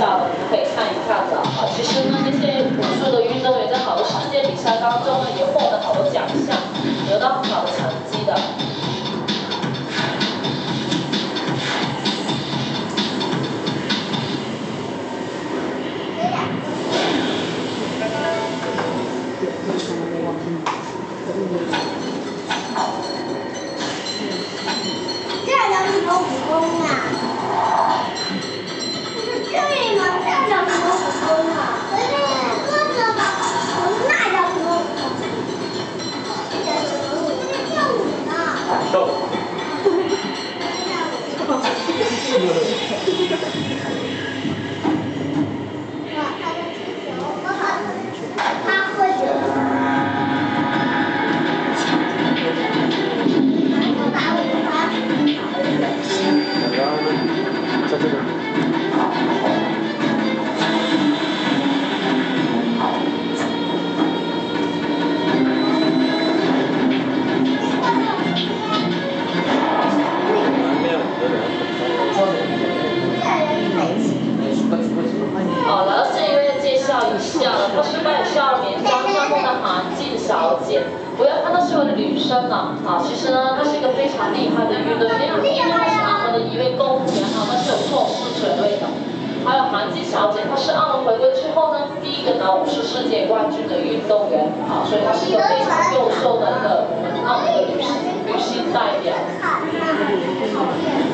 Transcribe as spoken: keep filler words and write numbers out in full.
下的，我们可以看一看的啊。其实呢，这些武术的运动员在好多世界比赛当中呢，也获得好多奖项，得到很好的成绩的。 这叫什么武功啊？对吗？这叫什么武功啊？不是鸽子吗？那叫什么武功？这叫什么武功？这跳舞呢？ 跳舞。 哇，他在踢球，他喝酒。 在这边。 好了，这一位介绍一下了，她是八十二年江山梦的韩静小姐。不要看她是位女生了啊，其实呢，她是一个非常厉害的运动员，因为她是澳门的一位公务员啊，她是有硕士学位的。还有韩静小姐，她是澳门回归之后呢，第一个拿武术世界冠军的运动员啊，所以她是一个非常优秀的一个我们澳门的女性女性代表。